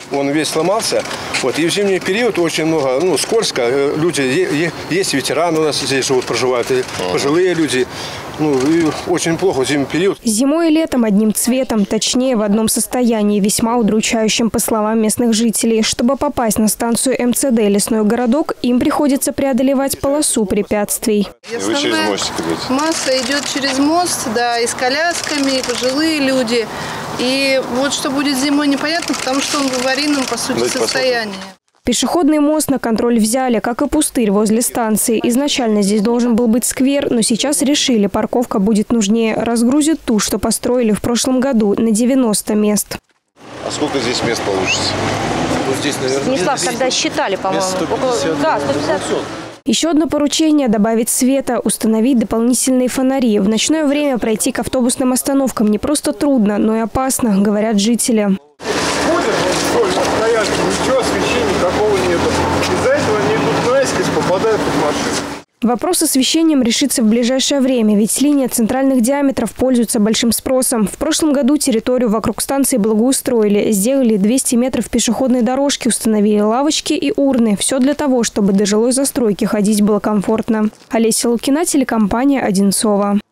Он весь сломался. Вот. И в зимний период очень много, скользко. Люди, есть ветераны у нас здесь живут, проживают, и пожилые люди. И очень плохо в зимний период. Зимой и летом одним цветом, точнее в одном состоянии, весьма удручающим, по словам местных жителей. Чтобы попасть на станцию МЦД «Лесной городок», им приходится преодолевать полосу препятствий. Вы через мостик идете? Масса идет через мост, да, и с колясками, и пожилые люди. И вот что будет зимой, непонятно, потому что он в аварийном, по сути, состоянии. Пешеходный мост на контроль взяли, как и пустырь возле станции. Изначально здесь должен был быть сквер, но сейчас решили, парковка будет нужнее. Разгрузят ту, что построили в прошлом году, на 90 мест. А сколько здесь мест получится? Здесь, наверное, Станислав, когда считали, по-моему, около 150. Еще одно поручение – добавить света, установить дополнительные фонари. В ночное время пройти к автобусным остановкам не просто трудно, но и опасно, говорят жители. Ничего, освещения такого нету. Из-за этого они идут наискось, попадают под машину. Вопрос с освещением решится в ближайшее время, ведь линия центральных диаметров пользуется большим спросом. В прошлом году территорию вокруг станции благоустроили. Сделали 200 метров пешеходной дорожки, установили лавочки и урны. Все для того, чтобы до жилой застройки ходить было комфортно. Олеся Лукина, телекомпания «Одинцова».